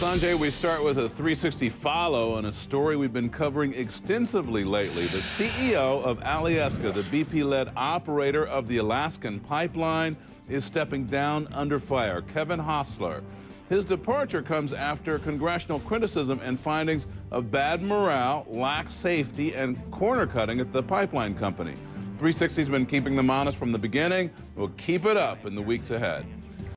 Sanjay, we start with a 360 follow on a story we've been covering extensively lately. The CEO of Alyeska, the BP-led operator of the Alaskan pipeline, is stepping down under fire. Kevin Hostler. His departure comes after congressional criticism and findings of bad morale, lax safety, and corner cutting at the pipeline company. 360's been keeping them honest from the beginning. We'll keep it up in the weeks ahead.